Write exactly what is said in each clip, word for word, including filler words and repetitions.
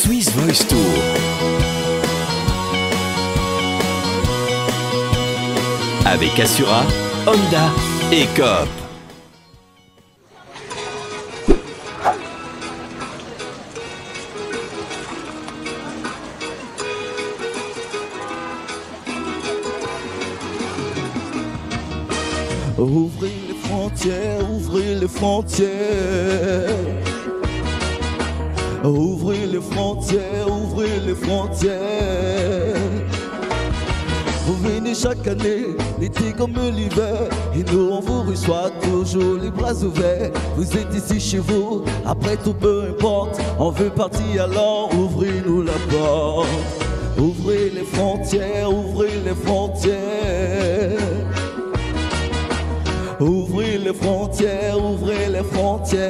Swiss Voice Tour. Avec Assura, Honda et Coop. Ouvrez les frontières, ouvrez les frontières. Ouvrez les frontières, ouvrez les frontières. Vous venez chaque année, l'été comme l'hiver, et nous on vous reçoit toujours les bras ouverts. Vous êtes ici chez vous, après tout peu importe, on veut partir alors ouvrez-nous la porte. Ouvrez les frontières, ouvrez les frontières. Ouvrez les frontières, ouvrez les frontières.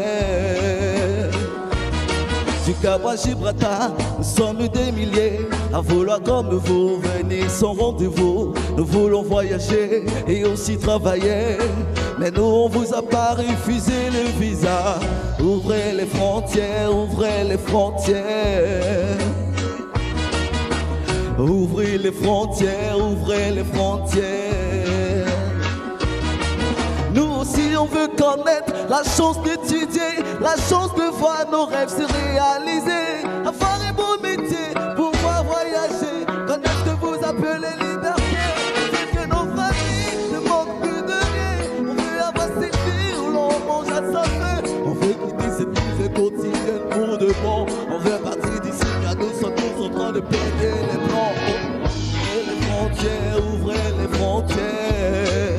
Du Cap à Gibraltar, nous sommes des milliers à vouloir comme vous, venez sans rendez-vous. Nous voulons voyager et aussi travailler, mais nous on vous a pas refusé le visa. Ouvrez les frontières, ouvrez les frontières. Ouvrez les frontières, ouvrez les frontières. Nous aussi on veut connaître la chance d'étudier, la chance de voir nos rêves se réaliser, avoir un beau métier, pouvoir voyager, connaître ce que vous appelez liberté, dire que nos familles ne manquent plus de rien. On veut avoir cette vie où l'on mange à sa faim. On veut quitter cette vie quotidienne pour de bon. On veut partir d'ici car nous sommes tous en train de perdre les plans. Ouvrez les frontières, ouvrez les frontières.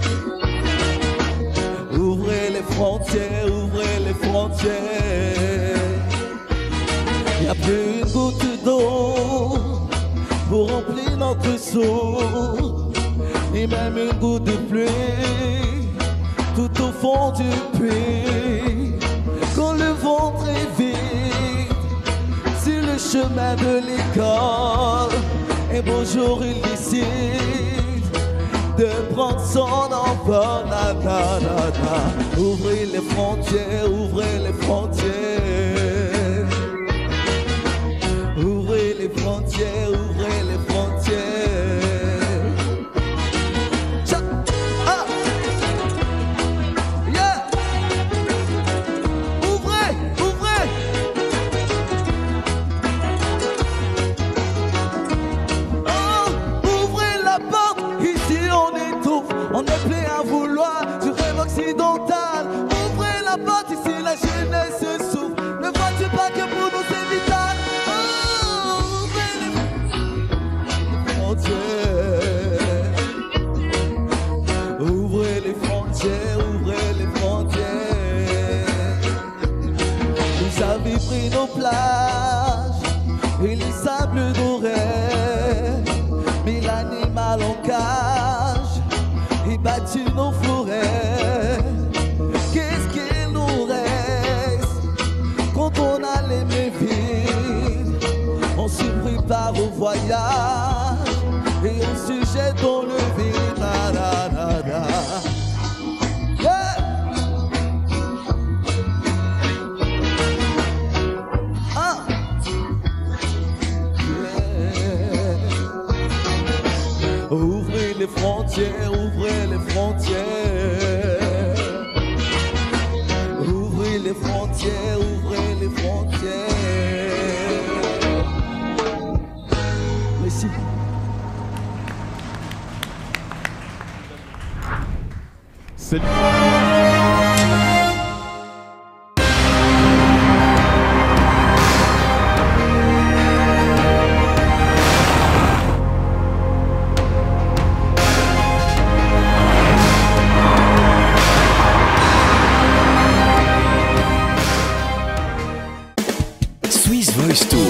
Ouvrez les frontières, ouvrez les frontières. Y'a plus une goutte d'eau pour remplir notre seau, ni même une goutte de pluie tout au fond du puits. Quand le ventre est vide sur le chemin de l'école, un beau jour il décide de prendre son envol. Na, na, na, na. Ouvrez les frontières, ouvrez les frontières. Ouvrez les frontières, ouvrez les frontières. Cha ah. Yeah. Ouvrez, ouvrez. Oh, ouvrez la porte, ici on étouffe, on est plein à vouloir du rêve occidental. Ouvrez la porte, ici la jeunesse se souffre. Ne vois-tu pas que pour nous c'est vital? Oh, ouvrez les frontières. Ouvrez les frontières, ouvrez les frontières. Vous avez pris nos plages et les sables dorés, mais l'animal en cage et battu nos forêts. Qu'est-ce qu'il nous reste quand on a les mains vides? On se prépare au voyage et on se jette dans le vide. Na, na, na, na. Yeah. Ah. Yeah. Ouvrez les frontières, ouvrez les frontières. Ouvrez les frontières, ouvrez les frontières. Merci. Salut. Swiss Voice Tour.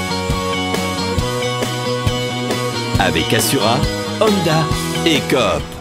Avec Assura, Honda et Coop.